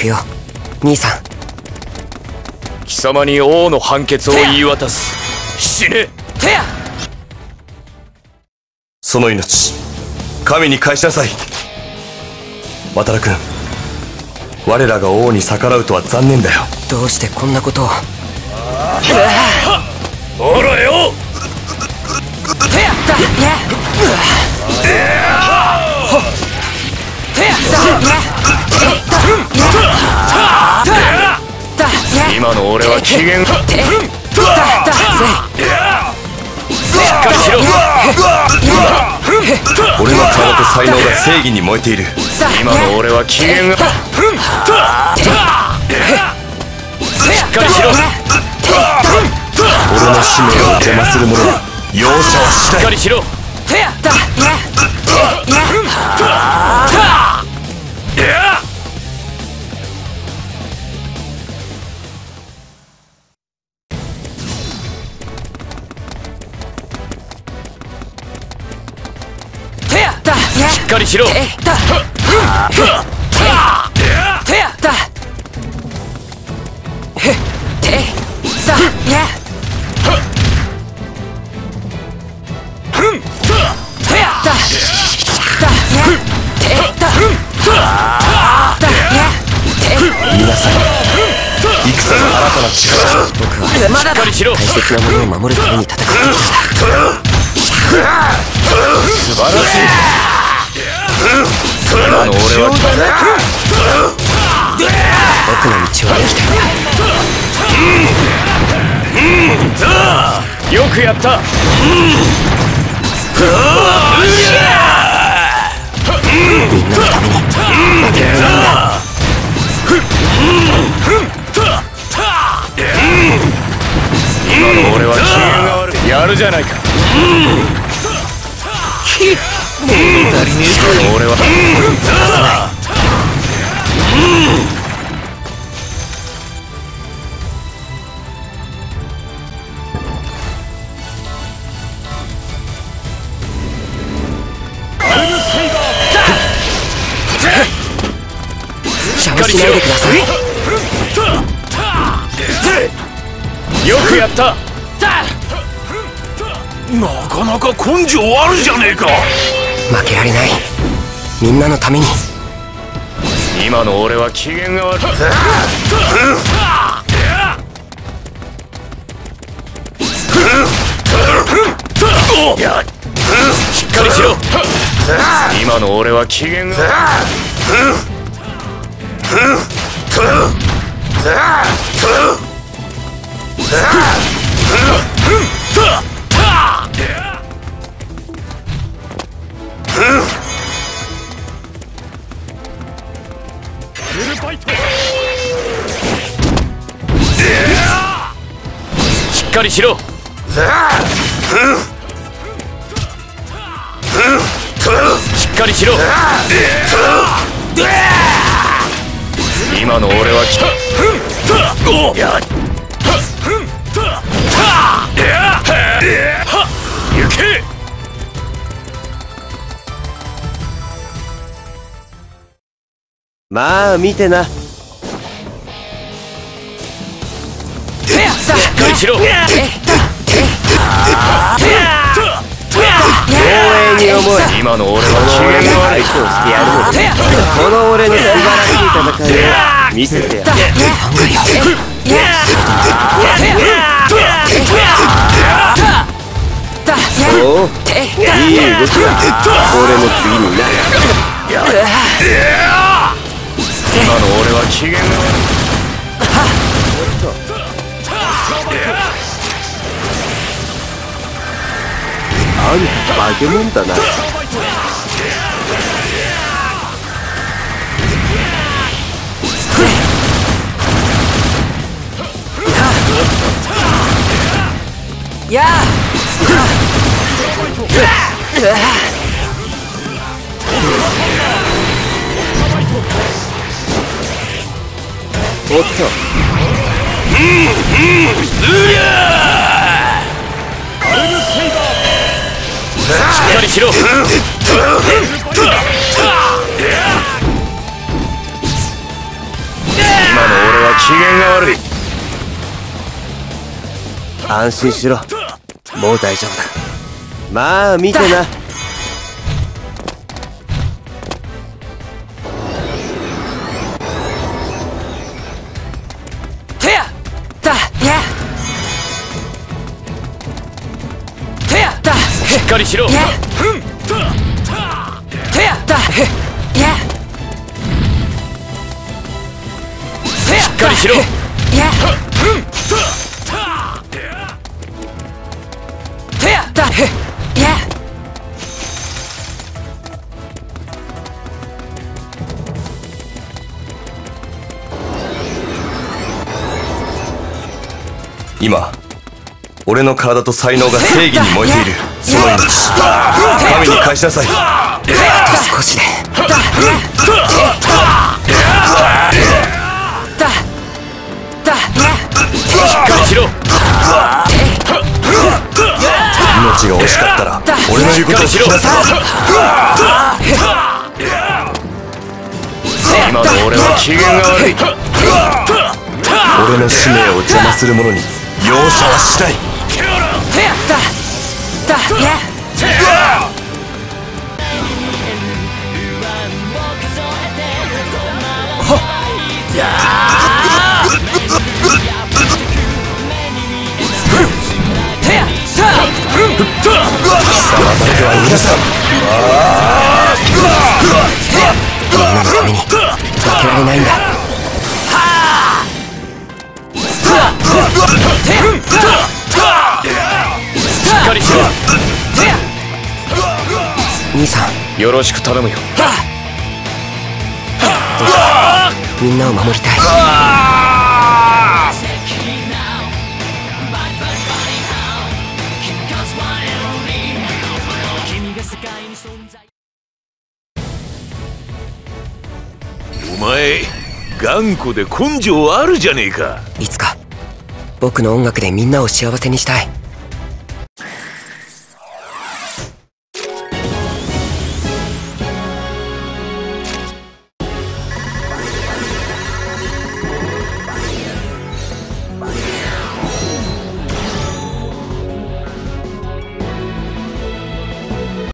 くよ兄さん。 貴様に王の判決を言い渡す。死ね。 テヤ。 その命神に返しなさい。渡良君、我らが王に逆らうとは残念だよ。 どうしてこんなことを。 ほらよ。 テヤだ。 今の俺は機嫌。しっかりしろ。 俺の顔と才能が正義に燃えている。 今の俺は機嫌が。しっかりしろ。 俺の使命を邪魔する者は容赦はしない。 しっかりしろ。しっかりしろ。 皆さん、戦の新たな力。 僕はまだ大切なものを守るために戦ってきた。 素晴らしい。今の俺は僕の道を歩きたい。よくやった。 みんなのために負けられないんだ。 今の俺は機嫌が悪い。やるじゃないか。俺は出さない。 邪魔しないでください。 よくやった。 なかなか根性あるじゃねえか。 負けられない。みんなのために。 今の俺は機嫌が悪い。しっかりしろ。今の俺は機嫌が悪い。しっかりしろ。しっかりしろ。今の俺は行け。 まあ見てな。 しっかりしろ。 光栄に思え。 今の俺は機嫌が悪い。 相手をしてやるのだ。この俺の素晴らしい戦いを見せてやる。おお、いい動きだ。俺の次にな。 今の俺は機嫌が悪い。 あんた化け物だな。 やあ。 おっと。 しっかりしろ。 機嫌が悪い。 安心しろ、もう大丈夫だ。まあ見てな。 てやだやてやだしっかりしろ。 やてやだやてやしっかりしろ。 やてやだや今俺の体と才能が正義に燃えている。その命神に返しなさい。 少しで。 しっかりしろ。 命が惜しかったら俺の言うことを聞きなさい。 今の俺は機嫌が悪い。 俺の使命を邪魔する者に容赦はしない。 てやだやてや貴様だけは許さん。 みんなのために負けられないんだ。 しっかりしろ。 兄さん、 よろしく頼むよ。 みんなを守りたい。 お前頑固で根性あるじゃねえか。 いつか僕の音楽でみんなを幸せにしたい。